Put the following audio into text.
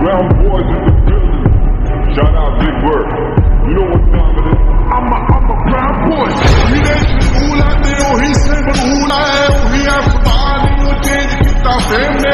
Brown boys in the building. Shout out Big Word. You know what time it is. I'm a brown boy. He ain't who I know. He said, but who I am. He has to buy me. You change it.